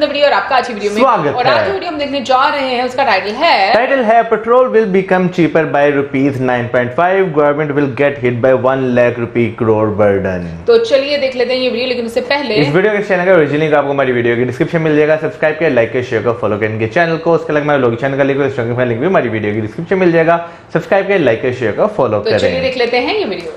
The video और आपका अच्छी वीडियो में स्वागत और है। आज जो वीडियो हम देखने जा रहे हैं उसका टाइटल है petrol will become cheaper by ₹9.5 government will get hit by 1 lakh रुपए करोड़ बर्डन। तो चलिए देख लेते हैं ये वीडियो, लेकिन उससे पहले इस वीडियो के चैनल का ओरिजिनल लिंक आपको हमारी वीडियो की डिस्क्रिप्शन मिल जाएगा। सब्सक्राइब करें, लाइक करें, शेयर करें, फॉलो करें इनके चैनल को। उसके अलग हमारे लोग चैनल का लिंक भी हमारी वीडियो की डिस्क्रिप्शन मिल जाएगा। सब्सक्राइब करें, लाइक करें, शेयर करें, फॉलो तो चलिए करें। देख लेते हैं ये वीडियो।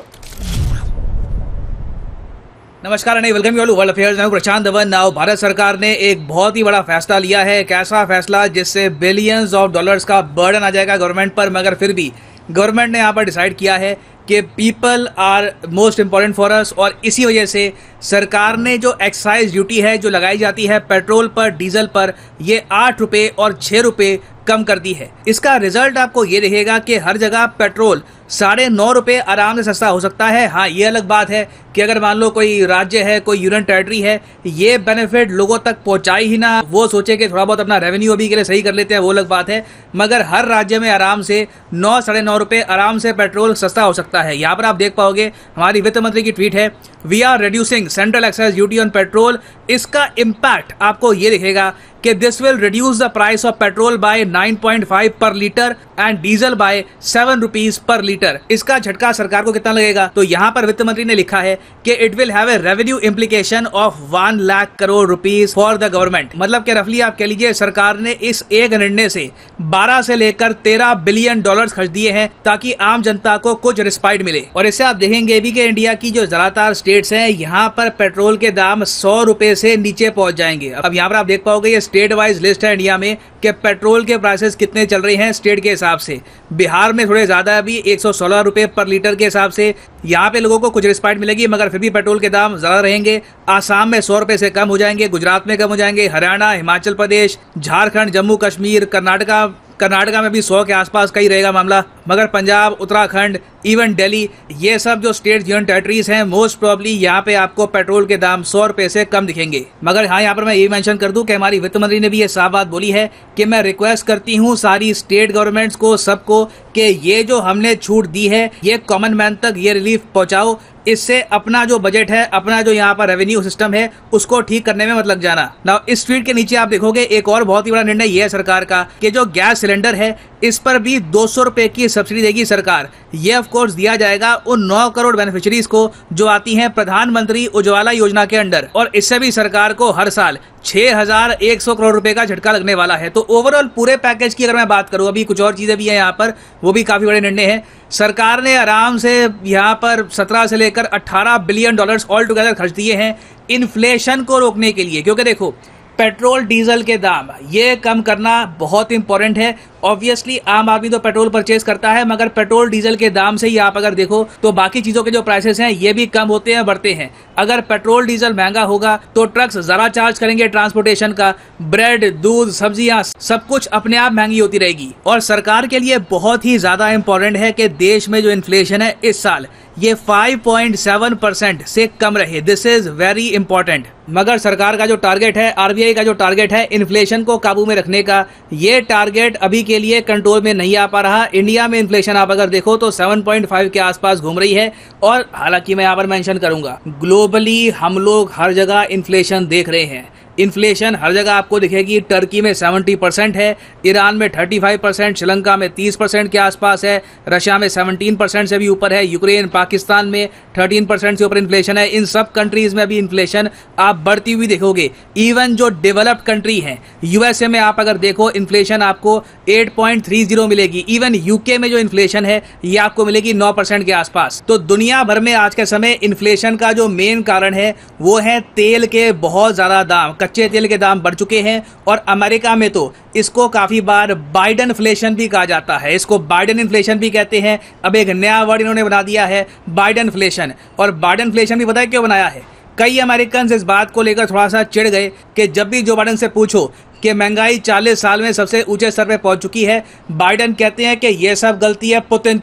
नमस्कार and welcome you world affairs. मैं प्रशांत धवन। नाउ भारत सरकार ने एक बहुत ही बड़ा फैसला लिया है। एक ऐसा फैसला जिससे बिलियंस ऑफ डॉलर्स का बर्डन आ जाएगा गवर्नमेंट पर, मगर फिर भी गवर्नमेंट ने यहाँ पर डिसाइड किया है कि people are most important for us, और इसी वजह से सरकार ने जो एक्साइज ड्यूटी है जो लगाई जाती है पेट्रोल पर, डीजल पर, ये 8 रुपये और 6 रुपये कम कर दी है। इसका रिजल्ट आपको ये दिखेगा कि हर जगह पेट्रोल 9.5 रुपये आराम से सस्ता हो सकता है। हाँ, ये अलग बात है कि अगर मान लो कोई राज्य है, कोई यूनियन टेरिटरी है, ये बेनिफिट लोगों तक पहुंचाई ही ना, वो सोचे कि थोड़ा बहुत अपना रेवेन्यू अभी के लिए सही कर लेते हैं, वो अलग बात है। मगर हर राज्य में आराम से 9 साढ़े 9 रुपये आराम से पेट्रोल सस्ता हो सकता है। यहाँ पर आप देख पाओगे हमारी वित्त मंत्री की ट्वीट है, we are reducing central excise duty on petrol. इसका इम्पैक्ट आपको ये दिखेगा कि this will reduce the price of petrol by 9.5 per litre and diesel by 7 rupees per litre. इसका झटका सरकार को कितना लगेगा? तो यहाँ पर वित्त मंत्री ने लिखा है कि it will have a revenue implication of 1 lakh crore rupees for the government. मतलब कि रफली आप कह लीजिए सरकार ने इस एक निर्णय से 12 से लेकर 13 बिलियन डॉलर्स खर्च दिए हैं ताकि आम जनता को कुछ रिस्पाइट मिले। और इससे आप देखेंगे भी कि इंडिया की जो ज्यादातर स्टेट्स हैं, यहाँ पर पेट्रोल के दाम 100 रुपए से नीचे पहुंच जाएंगे। अब यहाँ पर आप देख पाओगे ये स्टेट वाइज लिस्ट है इंडिया में कि पेट्रोल के प्राइसेस कितने चल रहे हैं स्टेट के हिसाब से। बिहार में थोड़े ज्यादा, अभी 116 रुपए पर लीटर के हिसाब से यहाँ पे लोगों को कुछ रिस्पाइट मिलेगी, मगर फिर भी पेट्रोल के दाम ज्यादा रहेंगे। आसाम में 100 रुपए से कम हो जाएंगे, गुजरात में कम हो जाएंगे, हरियाणा, हिमाचल प्रदेश, झारखंड, जम्मू कश्मीर, कर्नाटका में भी 100 के आसपास का ही रहेगा मामला। मगर पंजाब, उत्तराखंड, इवन दिल्ली, ये सब जो स्टेट यूनियन टेरिटरीज हैं, मोस्ट प्रोबेबली यहाँ पे आपको पेट्रोल के दाम 100 रुपए से कम दिखेंगे। मगर हाँ, यहाँ पर मैं ये मेंशन कर दूं कि हमारी वित्त मंत्री ने भी ये साफ बात बोली है कि मैं रिक्वेस्ट करती हूँ सारी स्टेट गवर्नमेंट्स को, सबको, कि ये जो हमने छूट दी है ये कॉमन मैन तक ये रिलीफ पहुंचाओ। इससे अपना जो बजट है, अपना जो यहाँ पर रेवेन्यू सिस्टम है, उसको ठीक करने में मत लग जाना। ना इस ट्वीट के नीचे आप देखोगे एक और बहुत ही बड़ा निर्णय ये है सरकार का कि जो गैस सिलेंडर है इस पर भी 200 रुपए की सब्सिडी देगी सरकार। ये ऑफ कोर्स दिया जाएगा उन 9 करोड़ बेनिफिशियरीज को जो आती हैं प्रधानमंत्री उज्ज्वला योजना के अंडर, और इससे भी सरकार को हर साल 6100 करोड़ रुपए का झटका लगने वाला है। तो ओवरऑल पूरे पैकेज की अगर मैं बात करूं, अभी कुछ और चीजें भी हैं यहाँ पर, वो भी काफी बड़े निर्णय हैं। सरकार ने आराम से यहाँ पर 17 से लेकर 18 बिलियन डॉलर्स ऑल टुगेदर खर्च दिए हैं इन्फ्लेशन को रोकने के लिए। क्योंकि देखो, पेट्रोल डीजल के दाम ये कम करना बहुत इंपॉर्टेंट है। ऑब्वियसली आम आदमी तो पेट्रोल परचेज करता है, मगर पेट्रोल डीजल के दाम से ही आप अगर देखो तो बाकी चीजों के जो प्राइसेस हैं ये भी कम होते हैं, बढ़ते हैं। अगर पेट्रोल डीजल महंगा होगा तो ट्रक्स जरा चार्ज करेंगे ट्रांसपोर्टेशन का, ब्रेड, दूध, सब्जियां, सब कुछ अपने आप महंगी होती रहेगी। और सरकार के लिए बहुत ही ज्यादा इंपॉर्टेंट है कि देश में जो इन्फ्लेशन है इस साल ये 5.7% से कम रहे। This is very important. मगर सरकार का जो टारगेट है, आरबीआई का जो टारगेट है इन्फ्लेशन को काबू में रखने का, ये टारगेट अभी के लिए कंट्रोल में नहीं आ पा रहा। इंडिया में इन्फ्लेशन आप अगर देखो तो 7.5 के आसपास घूम रही है। और हालांकि मैं यहाँ पर मेंशन करूंगा, ग्लोबली हम लोग हर जगह इन्फ्लेशन देख रहे हैं। इन्फ्लेशन हर जगह आपको दिखेगी। टर्की में 70% है, ईरान में 35%, श्रीलंका में 30% के आसपास है, रशिया में 17% से भी ऊपर है, यूक्रेन, पाकिस्तान में 13% से ऊपर इन्फ्लेशन है। इन सब कंट्रीज में भी इन्फ्लेशन आप बढ़ती हुई देखोगे। इवन जो डेवलप्ड कंट्री हैं, यूएसए में आप अगर देखो इन्फ्लेशन आपको 8.30 मिलेगी। इवन यूके में जो इन्फ्लेशन है ये आपको मिलेगी 9% के आसपास। तो दुनिया भर में आज के समय इन्फ्लेशन का जो मेन कारण है वो है तेल के बहुत ज्यादा दाम। कच्चे तेल के दाम बढ़ चुके हैं, और अमेरिका में तो इसको काफी बार बाइडन इन्फ्लेशन भी कहा जाता है। इसको बाइडन इन्फ्लेशन भी कहते हैं। अब एक नया वर्ड इन्होंने बना दिया है, बाइडन इन्फ्लेशन। और बाइडन इन्फ्लेशन भी पता है क्यों बनाया है? कई अमेरिकन इस बात को लेकर थोड़ा सा चिढ़ गए कि जब भी जो बाइडन से पूछो कि महंगाई 40 साल में सबसे ऊंचे स्तर पे पहुंच चुकी है, बाइडन कहते हैं कि यह सब गलती है पुतिन की।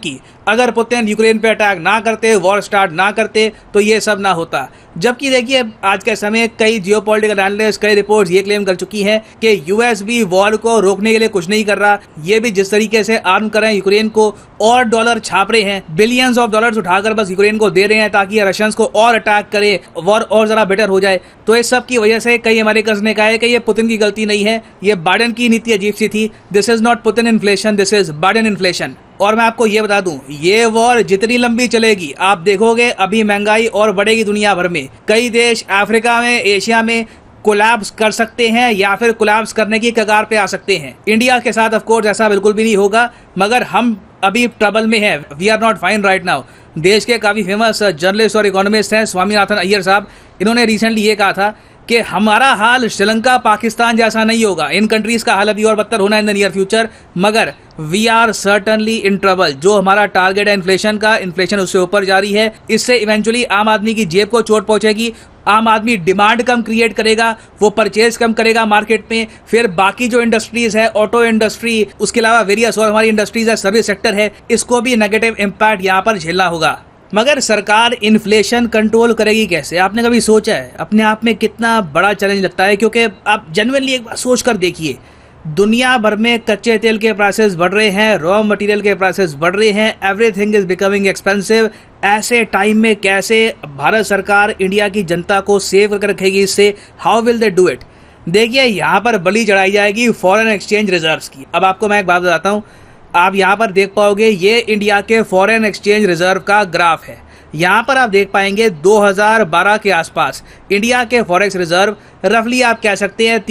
अगर पुतिन यूक्रेन पे अटैक ना करते, वॉर स्टार्ट ना करते, तो ये सब ना होता। जबकि देखिए आज के समय कई जियोपॉलिटिकल एनालिस्ट, कई रिपोर्ट्स ये क्लेम कर चुकी हैं कि यूएस भी वॉर को रोकने के लिए कुछ नहीं कर रहा। ये भी जिस तरीके से आर्म कर रहे हैं यूक्रेन को और डॉलर छाप रहे हैं, बिलियंस ऑफ डॉलर्स उठाकर बस यूक्रेन को दे रहे हैं ताकि रशियंस को और अटैक करे, वॉर और जरा बेटर हो जाए। तो इस सब की वजह से कई अमेरिकन्स ने कहा है कि ये पुतिन की गलती नहीं है, ये बाइडेन की नीति अजीब सी थी। This is not Putin inflation, this is Biden inflation. और मैं आपको ये बता दूं, ये वॉर जितनी लंबी चलेगी आप देखोगे अभी महंगाई और बढ़ेगी दुनिया भर में। कई देश अफ्रीका में, एशिया में कोलैप्स कर सकते हैं या फिर कोलैप्स करने की कगार पे आ सकते हैं। इंडिया के साथ ऑफ कोर्स ऐसा बिल्कुल भी नहीं होगा, मगर हम अभी ट्रबल में हैं। We are not fine right now. देश के काफी फेमस जर्नलिस्ट और इकोनॉमिस्ट हैं स्वामीनाथन अय्यर साहब, इन्होंने रिसेंटली ये कहा था कि हमारा हाल श्रीलंका, पाकिस्तान जैसा नहीं होगा। इन कंट्रीज का हाल अभी और बदतर होना इन द नियर फ्यूचर, मगर we are certainly in trouble. जो हमारा टारगेट है इन्फ्लेशन का, इन्फ्लेशन उससे ऊपर जारी है। इससे इवेंचुअली आम आदमी की जेब को चोट पहुंचेगी। आम आदमी डिमांड कम क्रिएट करेगा, वो परचेज कम करेगा मार्केट में। फिर बाकी जो इंडस्ट्रीज है, ऑटो इंडस्ट्री, उसके अलावा वेरियस और हमारी इंडस्ट्रीज है, सर्विस सेक्टर है, इसको भी नेगेटिव इम्पैक्ट यहाँ पर झेलना होगा। मगर सरकार इन्फ्लेशन कंट्रोल करेगी कैसे? आपने कभी सोचा है? अपने आप में कितना बड़ा चैलेंज लगता है, क्योंकि आप जेन्युइनली एक बार सोच कर देखिए, दुनिया भर में कच्चे तेल के प्राइसेस बढ़ रहे हैं, रॉ मटेरियल के प्राइसेस बढ़ रहे हैं, एवरीथिंग इज बिकमिंग एक्सपेंसिव। ऐसे टाइम में कैसे भारत सरकार इंडिया की जनता को सेव करके रखेगी इससे? How will they do it? देखिए यहाँ पर बलि चढ़ाई जाएगी फॉरेन एक्सचेंज रिजर्व्स की। अब आपको मैं एक बात बताता हूँ, आप यहाँ पर देख पाओगे ये इंडिया के फॉरेन एक्सचेंज रिजर्व का ग्राफ है। यहाँ पर आप देख पाएंगे 2012 के आसपास इंडिया के फॉरेक्स रिजर्व रफली आप कह सकते हैं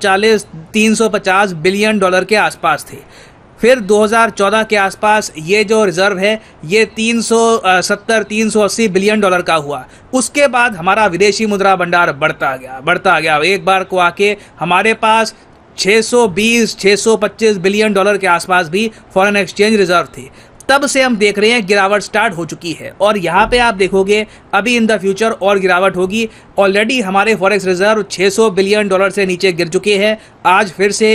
340-350 बिलियन डॉलर के आसपास थे। फिर 2014 के आसपास ये जो रिजर्व है ये 370-380 बिलियन डॉलर का हुआ। उसके बाद हमारा विदेशी मुद्रा भंडार बढ़ता गया। एक बार को आके हमारे पास 620-625 बिलियन डॉलर के आसपास भी फॉरेन एक्सचेंज रिजर्व थे। तब से हम देख रहे हैं गिरावट स्टार्ट हो चुकी है और यहाँ पे आप देखोगे अभी इन द फ्यूचर और गिरावट होगी। ऑलरेडी हमारे फॉरेक्स रिजर्व 600 बिलियन डॉलर से नीचे गिर चुके हैं। आज फिर से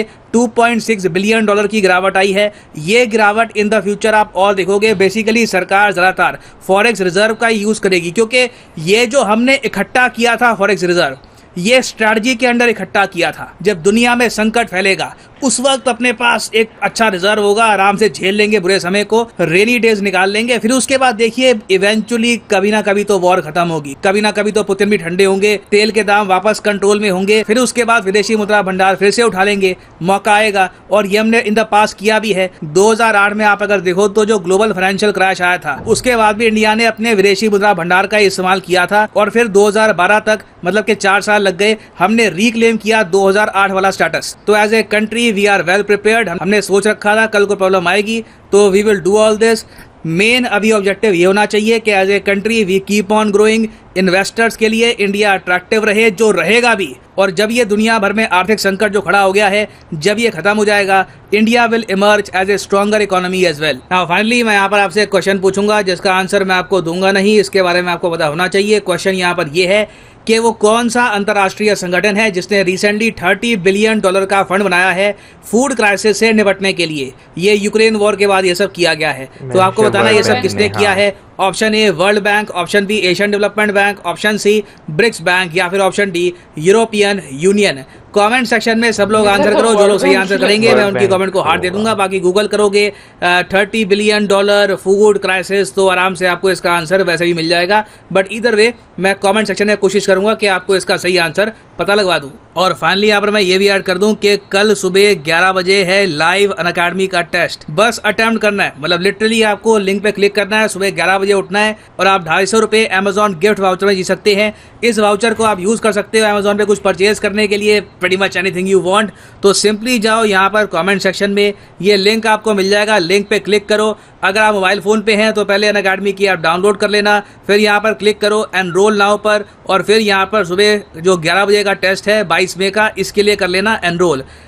2.6 बिलियन डॉलर की गिरावट आई है। ये गिरावट इन द फ्यूचर आप और देखोगे। बेसिकली सरकार ज़्यादातर फॉरेक्स रिजर्व का यूज़ करेगी, क्योंकि ये जो हमने इकट्ठा किया था फॉरेक्स रिजर्व, ये स्ट्रैटेजी के अंडर इकट्ठा किया था। जब दुनिया में संकट फैलेगा उस वक्त अपने पास एक अच्छा रिजर्व होगा, आराम से झेल लेंगे बुरे समय को, रेनी डेज निकाल लेंगे। फिर उसके बाद देखिए इवेंचुअली कभी ना कभी तो वॉर खत्म होगी, कभी ना कभी तो पुतिन भी ठंडे होंगे, तेल के दाम वापस कंट्रोल में होंगे। फिर उसके बाद विदेशी मुद्रा भंडार फिर से उठा लेंगे, मौका आएगा। और ये हमने इन द पास किया भी है। 2008 में आप अगर देखो तो जो ग्लोबल फाइनेंशियल क्रैश आया था उसके बाद भी इंडिया ने अपने विदेशी मुद्रा भंडार का इस्तेमाल किया था और फिर 2012 तक मतलब के 4 साल लग गए, हमने रिक्लेम किया 2008 वाला स्टेटस। तो as a country we are well prepared. हमने सोच रखा था कल को प्रॉब्लम आएगी तो we will do all this. Main अभी ऑब्जेक्टिव ये होना चाहिए कि as a country we keep on growing. Investors के लिए इंडिया अट्रैक्टिव रहे, जो रहेगा भी। और जब ये दुनिया भर में आर्थिक संकट जो खड़ा हो गया है, जब ये खत्म हो जाएगा, India will emerge as a stronger economy as well. Now finally मैं यहाँ पर आपसे एक क्वेश्चन पूछूंगा जिसका आंसर मैं आपको दूंगा नहीं, इसके बारे में आपको पता होना चाहिए। क्वेश्चन यहाँ पर ये है कि वो कौन सा अंतर्राष्ट्रीय संगठन है जिसने रिसेंटली $30 बिलियन का फंड बनाया है फूड क्राइसिस से निपटने के लिए। ये यूक्रेन वॉर के बाद ये सब किया गया है। तो आपको बताना ये सब किसने किया है। Option A World Bank, option B Asian Development Bank, option C BRICS bank या फिर option D European Union. Comment section में सब लोग आंसर करो। जो लोग सही आंसर करेंगे मैं उनकी कमेंट को हार्ट दे दूंगा। बाकी गूगल करोगे $30 बिलियन फूड क्राइसिस तो आराम से आपको इसका आंसर वैसे भी मिल जाएगा। बट इधर वे मैं कमेंट सेक्शन में कोशिश करूंगा कि आपको इसका सही आंसर पता लगवा दूं। और फाइनली यहाँ पर मैं ये भी ऐड कर दूं कि कल सुबह 11 बजे है लाइव अनअकैडमी का टेस्ट। बस अटेम्प्ट करना है, मतलब लिटरली आपको लिंक पे क्लिक करना है, सुबह 11 बजे उठना है और आप 250 रुपये अमेजॉन गिफ्ट वाउचर में जी सकते हैं। इस वाउचर को आप यूज कर सकते हो अमेजॉन पे कुछ परचेज करने के लिए, pretty much anything you want. तो सिंपली जाओ यहाँ पर कमेंट सेक्शन में, ये लिंक आपको मिल जाएगा, लिंक पे क्लिक करो। अगर आप मोबाइल फोन पे हैं तो पहले अनअकैडमी की ऐप डाउनलोड कर लेना, फिर यहाँ पर क्लिक करो एनरोल नाउ पर, और फिर यहाँ पर सुबह जो 11 बजे का टेस्ट है 22 मई का, इसके लिए कर लेना एनरोल।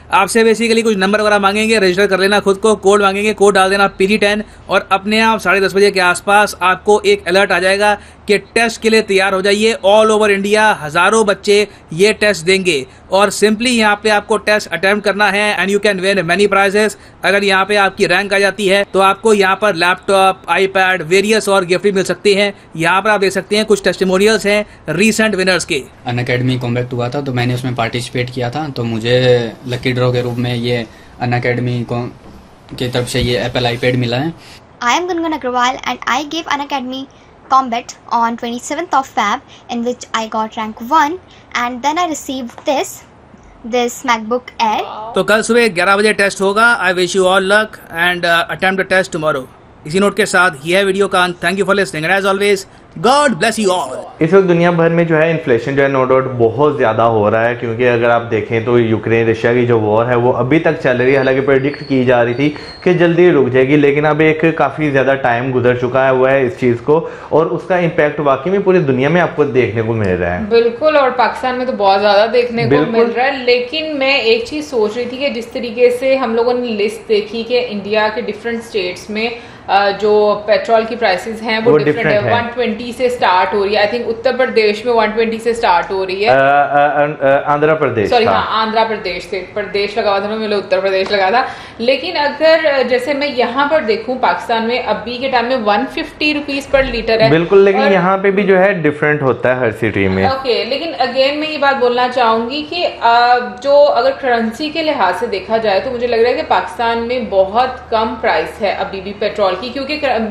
आपसे बेसिकली कुछ नंबर वगैरह मांगेंगे, रजिस्टर कर लेना खुद को, कोड मांगेंगे, कोड डाल देना PD10 और अपने आप 10:30 बजे के आसपास आपको एक अलर्ट आ जाएगा कि टेस्ट के लिए तैयार हो जाइए। ऑल ओवर इंडिया हज़ारों बच्चे ये टेस्ट देंगे और सिंपली यहाँ पे आपको टेस्ट अटेम्प्ट करना है and you can win many prizes. अगर यहाँ पे आपकी रैंक आ जाती है तो आपको यहाँ पर लैपटॉप, आईपैड, वेरियस और गिफ्ट भी मिल सकते हैं। यहाँ पर आप देख सकते हैं कुछ टेस्टिमोनियल्स हैं रीसेंट विनर्स के। अनअकैडमी कॉम्बैक्ट हुआ था तो मैंने उसमें पार्टिसिपेट किया था, तो मुझे लकी ड्रॉ के रूप में ये अनअकैडमी की तरफ से ये एप्पल आईपैड मिला है। I am Gungun Agrawal and I gave Unacademy Combat on 27th of Feb, in which I got rank 1, and then I received this MacBook Air. तो कल सुबह 11 बजे टेस्ट होगा। I wish you all luck and attempt the test tomorrow. इसी note के साथ ये है वीडियो का अंत। Thank you for listening and as always God bless you all. इस वक्त दुनिया भर में जो है इन्फ्लेशन जो है नो डाउट बहुत ज़्यादा हो रहा है, क्योंकि अगर आप देखें तो यूक्रेन रशिया की जो वॉर है वो अभी तक चल रही है। हालांकि प्रेडिक्ट की जा रही थी कि जल्दी रुक जाएगी, लेकिन अब एक काफ़ी ज़्यादा टाइम गुजर चुका है हुआ है इस चीज़ को, और उसका इम्पैक्ट वाकई में पूरी दुनिया में आपको देखने को मिल रहा है। बिल्कुल, और पाकिस्तान में तो बहुत ज़्यादा देखने को मिल रहा है। लेकिन मैं एक चीज़ सोच रही थी कि जिस तरीके से हम लोगों ने लिस्ट देखी कि इंडिया के डिफरेंट स्टेट्स में जो पेट्रोल की प्राइसेस हैं वो डिफरेंट है। 120 से स्टार्ट हो रही है। आई थिंक उत्तर प्रदेश में 120 से स्टार्ट हो रही है। आंध्र प्रदेश, सॉरी हाँ, आंध्र प्रदेश से प्रदेश लगा हुआ था, मैंने उत्तर प्रदेश लगा था। लेकिन अगर जैसे मैं यहाँ पर देखूं पाकिस्तान में अभी के टाइम में 150 रुपीज पर लीटर है। बिल्कुल, लेकिन यहाँ पे भी जो है डिफरेंट होता है हर सिटी में। ओके, लेकिन अगेन मैं ये बात बोलना चाहूंगी कि जो अगर करेंसी के लिहाज से देखा जाए तो मुझे लग रहा है कि पाकिस्तान में बहुत कम प्राइस है अभी भी पेट्रोल की, क्योंकि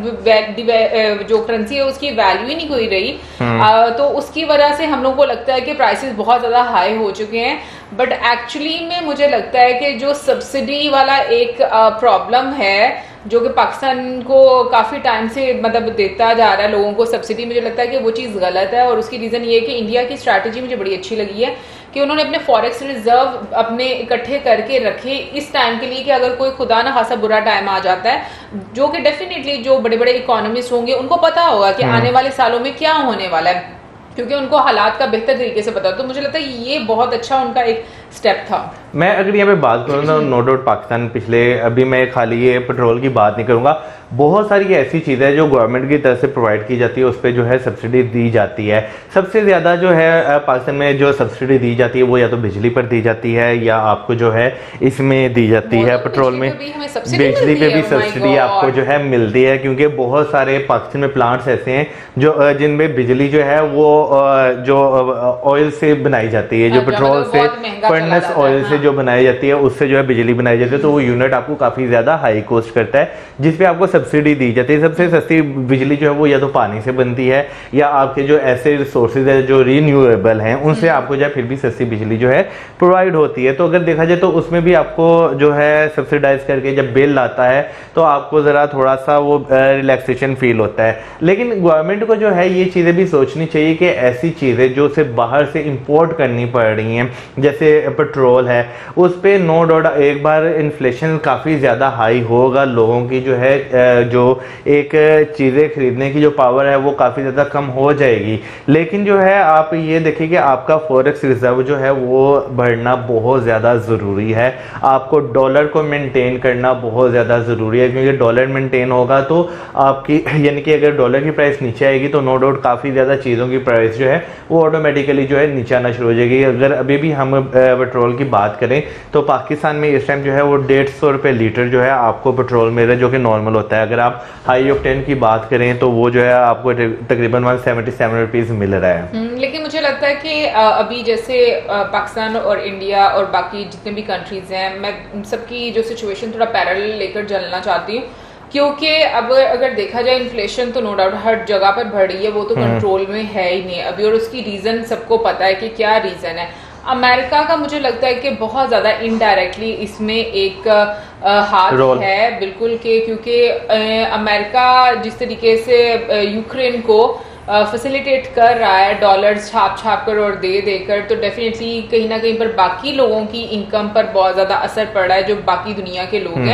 जो करेंसी है उसकी वैल्यू ही नहीं कोई रही। तो उसकी वजह से हम लोगों को लगता है कि प्राइसेस बहुत ज्यादा हाई हो चुके हैं। बट एक्चुअली में मुझे लगता है कि जो सब्सिडी वाला एक प्रॉब्लम है जो कि पाकिस्तान को काफी टाइम से मतलब देता जा रहा है लोगों को सब्सिडी, मुझे लगता है कि वो चीज गलत है। और उसकी रीजन ये है कि इंडिया की स्ट्रैटेजी मुझे बड़ी अच्छी लगी है कि उन्होंने अपने फॉरेक्स रिजर्व अपने इकट्ठे करके रखे इस टाइम के लिए कि अगर कोई खुदा ना खासा बुरा टाइम आ जाता है, जो कि डेफिनेटली जो बड़े बड़े इकोनॉमिस्ट होंगे उनको पता होगा कि आने वाले सालों में क्या होने वाला है, क्योंकि उनको हालात का बेहतर तरीके से पता। तो मुझे लगता है ये बहुत अच्छा उनका एक स्टेप था। मैं अगर यहाँ पे बात करूँ ना, नो डाउट पाकिस्तान पिछले, अभी मैं खाली ये पेट्रोल की बात नहीं करूँगा, बहुत सारी ऐसी चीज़ें जो गवर्नमेंट की तरफ से प्रोवाइड की जाती है उस पर जो है सब्सिडी दी जाती है। सबसे ज़्यादा जो है पाकिस्तान में जो सब्सिडी दी जाती है वो या तो बिजली पर दी जाती है या आपको जो है इसमें दी जाती है पेट्रोल में। बिजली पे भी सब्सिडी आपको जो है मिलती है, क्योंकि बहुत सारे पाकिस्तान में प्लांट्स ऐसे हैं जो जिनमें बिजली जो है वो जो ऑयल से बनाई जाती है, जो पेट्रोल से फर्नेस ऑयल से जो बनाई जाती है उससे जो है बिजली बनाई जाती है, तो वो यूनिट आपको काफ़ी ज़्यादा हाई कॉस्ट करता है, जिसपे आपको सब्सिडी दी जाती है। सबसे सस्ती बिजली जो है वो या तो पानी से बनती है या आपके जो ऐसे रिसोर्सेज है जो रीन्यूएबल हैं उनसे आपको जो है फिर भी सस्ती बिजली जो है प्रोवाइड होती है। तो अगर देखा जाए तो उसमें भी आपको जो है सब्सिडाइज करके जब बिल आता है तो आपको ज़रा थोड़ा सा वो रिलैक्सेशन फील होता है। लेकिन गवर्नमेंट को जो है ये चीज़ें भी सोचनी चाहिए कि ऐसी चीज़ें जो सिर्फ बाहर से इम्पोर्ट करनी पड़ रही हैं, जैसे पेट्रोल है, उस पर नो डाउट एक बार इन्फ्लेशन काफ़ी ज़्यादा हाई होगा, लोगों की जो है जो एक चीज़ें खरीदने की जो पावर है वो काफ़ी ज़्यादा कम हो जाएगी। लेकिन जो है आप ये देखिए कि आपका फॉरेक्स रिजर्व जो है वो बढ़ना बहुत ज़्यादा ज़रूरी है। आपको डॉलर को मेंटेन करना बहुत ज़्यादा ज़रूरी है, क्योंकि डॉलर मेंटेन होगा तो आपकी यानी कि अगर डॉलर की प्राइस नीचे आएगी तो नो डाउट काफ़ी ज़्यादा चीज़ों की प्राइस जो है वो ऑटोमेटिकली जो है नीचे आना शुरू हो जाएगी। अगर अभी भी हम पेट्रोल की बात करें तो पाकिस्तान में इस टाइम जो है वो 150 रुपये लीटर जो है आपको पेट्रोल मिल रहा है, जो कि नॉर्मल होता है। अगर आप हाई ऑक्टेन की बात करें तो वो जो है आपको तकरीबन 177 रुपीज़ मिल रहा है। लेकिन मुझे लगता है कि अभी जैसे पाकिस्तान और इंडिया और बाकी जितने भी कंट्रीज हैं, मैं सबकी जो सिचुएशन थोड़ा पैरेलल लेकर चलना चाहती हूँ, क्योंकि अब अगर देखा जाए इन्फ्लेशन तो नो डाउट हर जगह पर बढ़ रही है, वो तो कंट्रोल में है ही नहीं अभी, और उसकी रीजन सबको पता है कि क्या रीजन है। अमेरिका का मुझे लगता है कि बहुत ज्यादा इनडायरेक्टली इसमें एक हाथ है बिल्कुल के, क्योंकि अमेरिका जिस तरीके से यूक्रेन को फैसिलिटेट कर रहा है डॉलर्स छाप कर और दे देकर, तो डेफिनेटली कहीं ना कहीं पर बाकी लोगों की इनकम पर बहुत ज्यादा असर पड़ रहा है जो बाकी दुनिया के लोग हैं।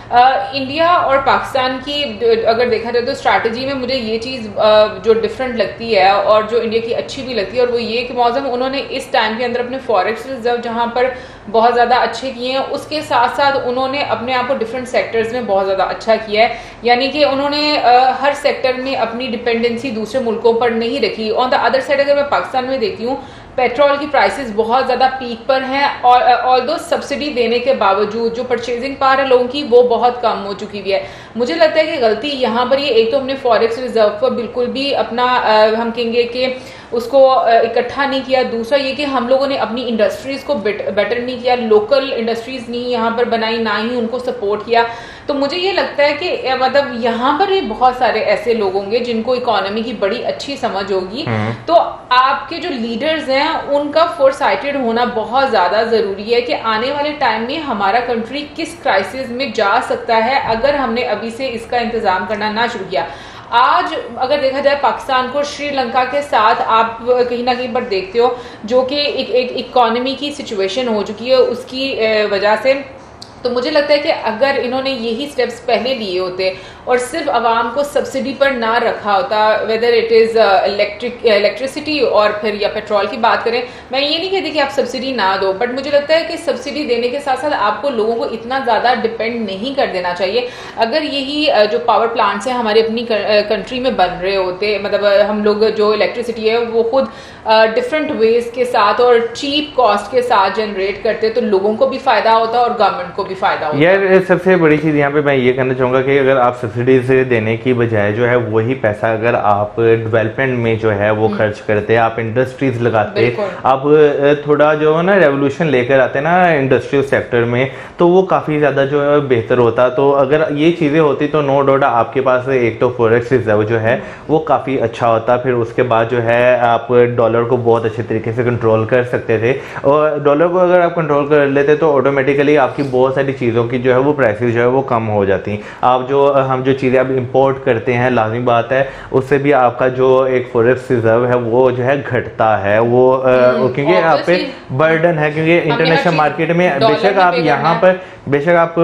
इंडिया और पाकिस्तान की अगर देखा जाए तो स्ट्रैटेजी में मुझे ये चीज़ जो डिफरेंट लगती है और जो इंडिया की अच्छी भी लगती है, और वो ये कि मौसम उन्होंने इस टाइम के अंदर अपने फॉरेक्स रिजर्व जहाँ पर बहुत ज़्यादा अच्छे किए हैं, उसके साथ साथ उन्होंने अपने आप को डिफरेंट सेक्टर्स में बहुत ज़्यादा अच्छा किया है। यानी कि उन्होंने हर सेक्टर में अपनी डिपेंडेंसी दूसरे मुल्कों पर नहीं रखी। ऑन द अदर साइड अगर मैं पाकिस्तान में देखती हूँ, पेट्रोल की प्राइसेस बहुत ज़्यादा पीक पर हैं और ऑल्दो सब्सिडी देने के बावजूद जो परचेजिंग पावर है लोगों की वो बहुत कम हो चुकी हुई है। मुझे लगता है कि गलती यहाँ पर ये, एक तो हमने फॉरेक्स रिजर्व पर बिल्कुल भी अपना हम कहेंगे कि उसको इकट्ठा नहीं किया। दूसरा ये कि हम लोगों ने अपनी इंडस्ट्रीज को बेटर नहीं किया, लोकल इंडस्ट्रीज नहीं यहाँ पर बनाई, ना ही उनको सपोर्ट किया। तो मुझे ये लगता है कि मतलब यहाँ पर भी बहुत सारे ऐसे लोग होंगे जिनको इकोनॉमी की बड़ी अच्छी समझ होगी। तो आपके जो लीडर्स हैं उनका फोरसाइटेड होना बहुत ज्यादा जरूरी है कि आने वाले टाइम में हमारा कंट्री किस क्राइसिस में जा सकता है अगर हमने अभी से इसका इंतजाम करना ना शुरू किया। आज अगर देखा जाए पाकिस्तान को श्रीलंका के साथ आप कहीं ना कहीं पर देखते हो, जो कि एक इकोनॉमी की सिचुएशन हो चुकी है उसकी वजह से। तो मुझे लगता है कि अगर इन्होंने यही स्टेप्स पहले लिए होते और सिर्फ आवाम को सब्सिडी पर ना रखा होता, वेदर इट इज़ इलेक्ट्रिसिटी और फिर या पेट्रोल की बात करें, मैं ये नहीं कहती कि आप सब्सिडी ना दो, बट मुझे लगता है कि सब्सिडी देने के साथ साथ आपको लोगों को इतना ज़्यादा डिपेंड नहीं कर देना चाहिए। अगर यही जो पावर प्लांट्स हैं हमारी अपनी कंट्री में बन रहे होते, मतलब हम लोग जो इलेक्ट्रिसिटी है वो खुद डिफरेंट वेज के साथ और चीप कॉस्ट के साथ जनरेट करते, तो लोगों को भी फायदा होता और गवर्नमेंट को भी फायदा होता। यार सबसे बड़ी चीज यहाँ पे मैं ये कहना चाहूंगा कि अगर आप सब्सिडीज देने की बजाय जो है वही पैसा अगर आप डेवलपमेंट में जो है वो खर्च करते, आप इंडस्ट्रीज लगाते, आप थोड़ा जो है ना रेवोल्यूशन लेकर आते ना इंडस्ट्रियल सेक्टर में, तो वो काफी ज्यादा जो है बेहतर होता। तो अगर ये चीजें होती तो नो डाउट आपके पास एक तो फॉरेक्स रिजर्व जो है वो काफी अच्छा होता, फिर उसके बाद जो है आप डॉलर को बहुत अच्छे तरीके से कंट्रोल कर सकते थे, और डॉलर को अगर आप कंट्रोल कर लेते तो ऑटोमेटिकली आपकी बहुत सारी चीज़ों की जो है वो प्राइसेस जो है वो कम हो जाती। आप जो हम जो चीज़ें आप इंपोर्ट करते हैं, लाजमी बात है उससे भी आपका जो एक फॉरेक्स रिजर्व है वो जो है घटता है, वो क्योंकि आप पे बर्डन है, क्योंकि इंटरनेशनल मार्केट में बेशक आप यहाँ पर बेशक आप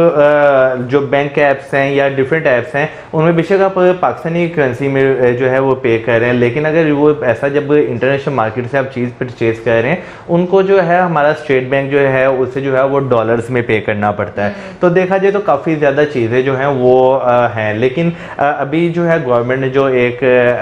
जो बैंक ऐप्स हैं या डिफरेंट ऐप्स हैं उनमें बेशक आप पाकिस्तानी करेंसी में जो है वो पे कर रहे हैं, लेकिन अगर वो ऐसा जब इंटरनेशनल मार्केट से आप चीज़ परचेज कर रहे हैं उनको जो है हमारा स्टेट बैंक जो है उससे जो है वो डॉलर्स में पे करना पड़ता है। तो देखा जाए तो काफ़ी ज़्यादा चीज़ें जो हैं वो हैं, लेकिन अभी जो है गवर्नमेंट ने जो एक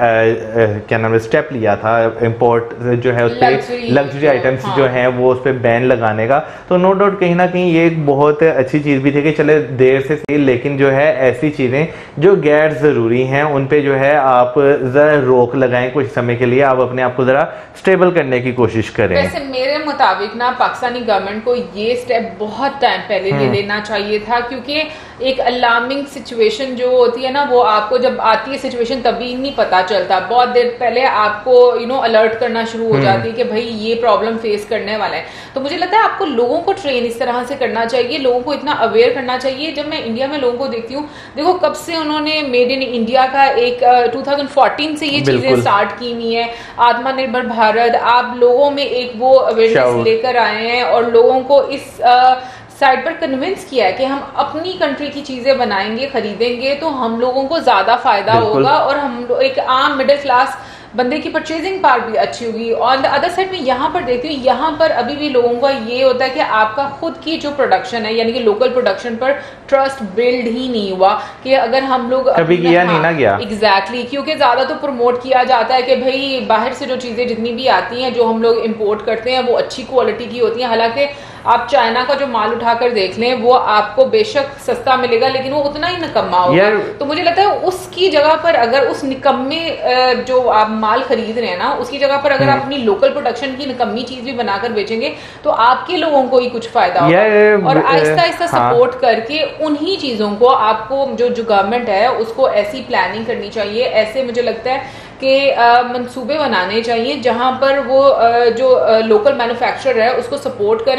क्या नाम है स्टेप लिया था इम्पोर्ट जो है उस पर लग्जरी आइटम्स जो हैं वो उस पर बैन लगाने का, तो नो डाउट कहीं ना कहीं ये एक बहुत अच्छी चीज़ भी थी कि चले देर से सही, लेकिन जो है ऐसी चीज़ें जो गैर ज़रूरी हैं उन पे जो है आप ज़रा रोक लगाएं कुछ समय के लिए, आप अपने आप को ज़रा स्टेबल करने की कोशिश करें। वैसे मेरे मुताबिक ना पाकिस्तानी गवर्नमेंट को ये स्टेप बहुत टाइम पहले ले लेना चाहिए था, क्योंकि एक अलार्मिंग सिचुएशन जो होती है ना वो आपको जब आती है सिचुएशन तभी नहीं पता चलता, बहुत देर पहले आपको अलर्ट करना शुरू हो जाती है कि भाई ये प्रॉब्लम फेस करने वाला है। तो मुझे लगता है आपको लोगों को ट्रेन इस तरह से करना चाहिए, लोगों को इतना अवेयर करना चाहिए। जब मैं इंडिया में लोगों को देखती हूँ, देखो कब से उन्होंने मेड इन इंडिया का एक 2014 से ये चीजें स्टार्ट की हुई है, आत्मनिर्भर भारत, आप लोगों में एक वो अवेयरनेस लेकर आए हैं और लोगों को इस साइड पर कन्विंस किया है कि हम अपनी कंट्री की चीजें बनाएंगे, खरीदेंगे तो हम लोगों को ज्यादा फायदा होगा और हम एक आम मिडिल क्लास बंदे की परचेजिंग पावर भी अच्छी होगी। ऑन द अदर साइड में यहाँ पर देखती हूँ, यहाँ पर अभी भी लोगों का ये होता है कि आपका खुद की जो प्रोडक्शन है यानी कि लोकल प्रोडक्शन पर ट्रस्ट बिल्ड ही नहीं हुआ कि अगर हम लोग कभी किया नहीं ना गया एग्जैक्टली क्योंकि ज्यादा तो प्रमोट किया जाता है कि भाई बाहर से जो चीजें जितनी भी आती हैं जो हम लोग इम्पोर्ट करते हैं वो अच्छी क्वालिटी की होती हैं। हालांकि आप चाइना का जो माल उठाकर देख लें वो आपको बेशक सस्ता मिलेगा लेकिन वो उतना ही निकम्मा होगा। तो मुझे लगता है उसकी जगह पर अगर उस निकम्मे जो आप माल खरीद रहे हैं ना उसकी जगह पर अगर आप अपनी लोकल प्रोडक्शन की निकम्मी चीज भी बनाकर बेचेंगे तो आपके लोगों को ही कुछ फायदा होगा। और आहिस्ता आहिस्ता सपोर्ट करके उन्हीं चीजों को आपको जो गवर्नमेंट है उसको ऐसी प्लानिंग करनी चाहिए, ऐसे मुझे लगता है कि मंसूबे बनाने चाहिए जहां पर वो जो लोकल मैन्युफैक्चरर है उसको सपोर्ट करें,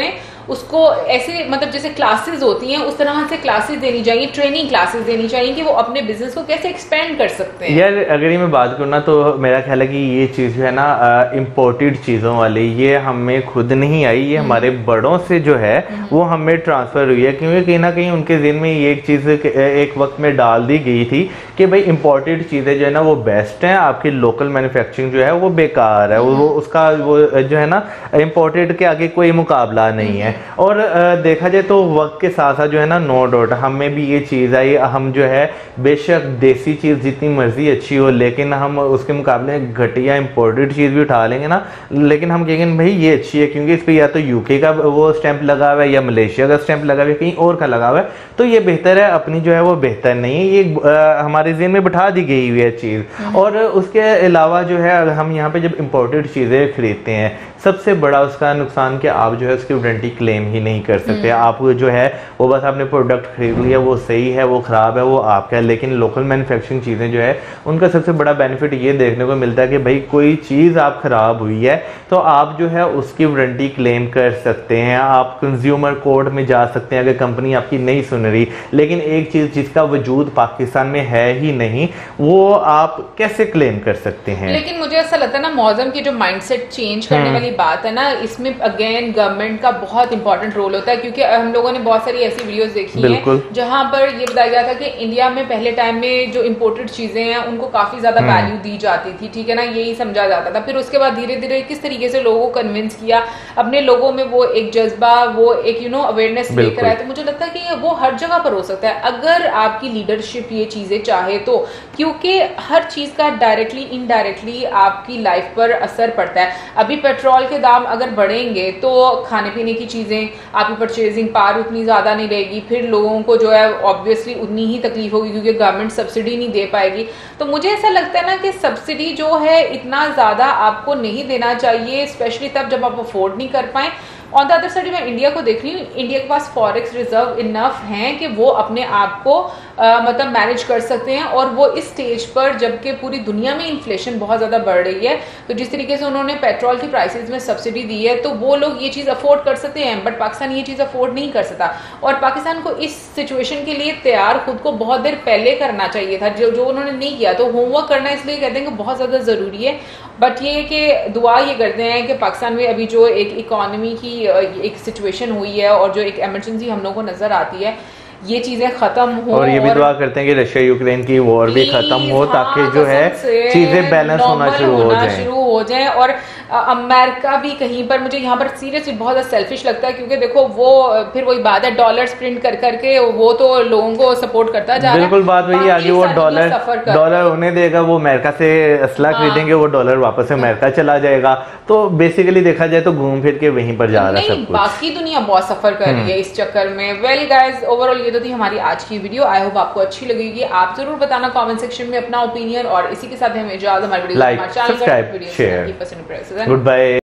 उसको ऐसे मतलब जैसे क्लासेस होती हैं उस तरह से क्लासेस देनी चाहिए, ट्रेनिंग क्लासेस देनी चाहिए कि वो अपने बिजनेस को कैसे एक्सपेंड कर सकते हैं। यार अगर ये मैं बात करूँ ना तो मेरा ख्याल है कि ये चीज़ जो है ना इम्पोर्टेड चीज़ों वाली, ये हमें खुद नहीं आई, ये हमारे बड़ों से जो है वो हमें ट्रांसफ़र हुई है, क्योंकि कहीं ना कहीं उनके ज़हन में ये एक चीज़ एक वक्त में डाल दी गई थी कि भाई इम्पोर्टेड चीज़ें जो है ना वो बेस्ट हैं, आपकी लोकल मैन्युफैक्चरिंग जो है वो बेकार है, वो उसका वो जो है ना इम्पोर्टेड के आगे कोई मुकाबला नहीं है। और देखा जाए तो वक्त के साथ साथ जो है ना नो डाउट हमें भी ये चीज़ आई, हम जो है बेशक देसी चीज़ जितनी मर्जी अच्छी हो लेकिन हम उसके मुकाबले घटिया इंपोर्टेड चीज़ भी उठा लेंगे ना, लेकिन हम कहेंगे भाई ये अच्छी है क्योंकि इस पर या तो यूके का वो स्टैंप लगा हुआ है या मलेशिया का स्टैंप लगा हुआ है, कहीं और का लगा हुआ है, तो ये बेहतर है, अपनी जो है वो बेहतर नहीं है, ये हमारे ज़हन में बिठा दी गई हुई है चीज़। और उसके अलावा जो है हम यहाँ पे जब इम्पोर्टेड चीज़ें खरीदते हैं सबसे बड़ा उसका नुकसान कि आप जो है उसकी वारंटी क्लेम ही नहीं कर सकते। आप जो है वो बस आपने प्रोडक्ट खरीद लिया, वो सही है वो ख़राब है वो आपका है, लेकिन लोकल मैन्युफैक्चरिंग चीज़ें जो है उनका सबसे बड़ा बेनिफिट ये देखने को मिलता है कि भाई कोई चीज़ आप ख़राब हुई है तो आप जो है उसकी वारंटी क्लेम कर सकते हैं, आप कंज्यूमर कोर्ट में जा सकते हैं अगर कंपनी आपकी नहीं सुन रही। लेकिन एक चीज़ जिसका वजूद पाकिस्तान में है ही नहीं वो आप कैसे क्लेम कर सकते हैं। लेकिन मुझे ऐसा लगता है ना मौसम की जो माइंडसेट चेंज करने वाली बात है ना, इसमें अगेन गवर्नमेंट का बहुत इंपॉर्टेंट रोल होता है, क्योंकि हम लोगों ने बहुत सारी ऐसी वीडियोस देखी हैं जहां पर ये बताया गया था कि इंडिया में पहले टाइम में जो इंपोर्टेड चीजें हैं उनको काफी ज्यादा वैल्यू दी जाती थी, ठीक है ना, यही समझा जाता था। फिर उसके बाद धीरे धीरे किस तरीके से लोगों को कन्विंस किया, अपने लोगों में वो एक जज्बा, वो एक अवेयरनेस लेकर आए। तो मुझे लगता है कि वो हर जगह पर हो सकता है अगर आपकी लीडरशिप ये चीजें चाहे तो, क्योंकि हर चीज का डायरेक्टली इनडायरेक्टली आपकी लाइफ पर असर पड़ता है। अभी पेट्रोल के दाम अगर बढ़ेंगे तो खाने पीने की चीजें, आपकी परचेजिंग पावर उतनी ज्यादा नहीं रहेगी, फिर लोगों को जो है ऑब्वियसली उतनी ही तकलीफ होगी क्योंकि गवर्नमेंट सब्सिडी नहीं दे पाएगी। तो मुझे ऐसा लगता है ना कि सब्सिडी जो है इतना ज्यादा आपको नहीं देना चाहिए, स्पेशली तब जब आप अफोर्ड नहीं कर पाए। ऑन द अदर साइड मैं इंडिया को देख रही हूँ, इंडिया के पास फॉरेक्स रिजर्व इनफ हैं कि वो अपने आप को मतलब मैनेज कर सकते हैं, और वो इस स्टेज पर जबकि पूरी दुनिया में इन्फ्लेशन बहुत ज़्यादा बढ़ रही है, तो जिस तरीके से उन्होंने पेट्रोल की प्राइसेस में सब्सिडी दी है तो वो लोग ये चीज़ अफोर्ड कर सकते हैं, बट पाकिस्तान ये चीज़ अफोर्ड नहीं कर सकता। और पाकिस्तान को इस सिचुएशन के लिए तैयार खुद को बहुत देर पहले करना चाहिए था, जो उन्होंने नहीं किया। तो होमवर्क करना इसलिए कहते हैं कि बहुत ज़्यादा ज़रूरी है, बट ये कि दुआ ये करते हैं कि पाकिस्तान में अभी जो एक इकोनॉमी की एक सिचुएशन हुई है और जो एक इमरजेंसी हम लोगों को नजर आती है ये चीजें खत्म हो, और ये भी दुआ करते हैं कि रशिया यूक्रेन की वॉर भी खत्म हो ताकि जो है चीजें बैलेंस होना शुरू हो जाए। और अमेरिका भी कहीं पर, मुझे यहाँ पर सीरियसली बहुत ज़्यादा सेल्फिश लगता है, क्योंकि देखो वो फिर वही बात है, डॉलर्स प्रिंट कर करके वो तो लोगों को सपोर्ट करता जा रहा है। बिल्कुल बात वही आगे, वो डॉलर उन्हें देगा, वो अमेरिका से असला खरीदेंगे, वो डॉलर वापस से अमेरिका चला जाएगा। तो बेसिकली देखा जाए तो घूम फिर के वहीं पर जा रहा है सब कुछ। बाकी दुनिया बहुत सफर कर रही है इस चक्कर में। वेल गाइज, ओवरऑल ये तो थी हमारी आज की वीडियो। आई होप आपको अच्छी लगेगी। आप जरूर बताना कमेंट सेक्शन में अपना ओपिनियन, और इसी के साथ हमें इजाजत, हमारी video like, subscribe, share, good bye.